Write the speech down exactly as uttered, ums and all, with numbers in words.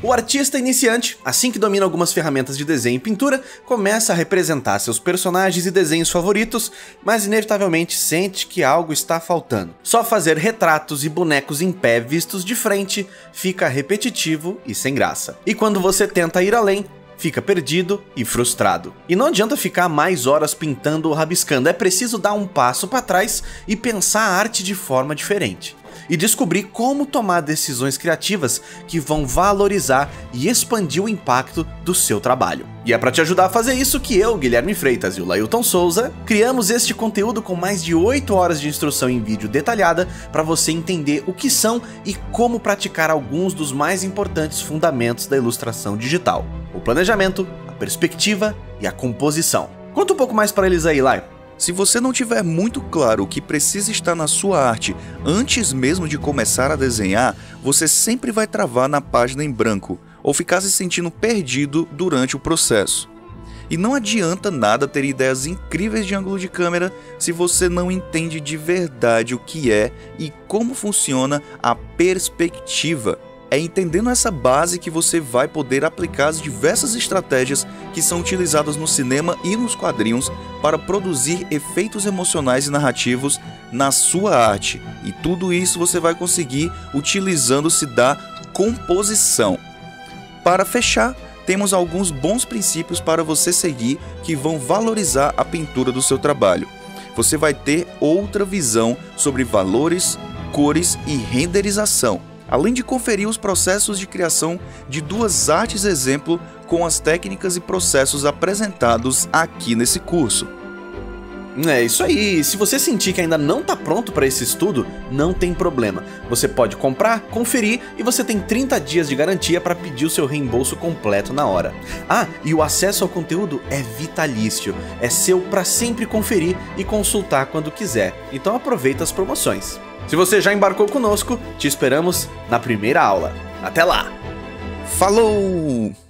O artista iniciante, assim que domina algumas ferramentas de desenho e pintura, começa a representar seus personagens e desenhos favoritos, mas inevitavelmente sente que algo está faltando. Só fazer retratos e bonecos em pé vistos de frente fica repetitivo e sem graça. E quando você tenta ir além, fica perdido e frustrado. E não adianta ficar mais horas pintando ou rabiscando, é preciso dar um passo para trás e pensar a arte de forma diferente. E descobrir como tomar decisões criativas que vão valorizar e expandir o impacto do seu trabalho. E é para te ajudar a fazer isso que eu, Guilherme Freitas e o Lailton Souza, criamos este conteúdo com mais de oito horas de instrução em vídeo detalhada para você entender o que são e como praticar alguns dos mais importantes fundamentos da ilustração digital: o planejamento, a perspectiva e a composição. Conta um pouco mais para eles aí, Lai. Se você não tiver muito claro o que precisa estar na sua arte antes mesmo de começar a desenhar, você sempre vai travar na página em branco ou ficar se sentindo perdido durante o processo. E não adianta nada ter ideias incríveis de ângulo de câmera se você não entende de verdade o que é e como funciona a perspectiva. É entendendo essa base que você vai poder aplicar as diversas estratégias que são utilizadas no cinema e nos quadrinhos para produzir efeitos emocionais e narrativos na sua arte. E tudo isso você vai conseguir utilizando-se da composição. Para fechar, temos alguns bons princípios para você seguir que vão valorizar a pintura do seu trabalho. Você vai ter outra visão sobre valores, cores e renderização, além de conferir os processos de criação de duas artes exemplo com as técnicas e processos apresentados aqui nesse curso. É isso aí, se você sentir que ainda não está pronto para esse estudo, não tem problema. Você pode comprar, conferir e você tem trinta dias de garantia para pedir o seu reembolso completo na hora. Ah, e o acesso ao conteúdo é vitalício, é seu para sempre conferir e consultar quando quiser, então aproveita as promoções. Se você já embarcou conosco, te esperamos na primeira aula. Até lá! Falou!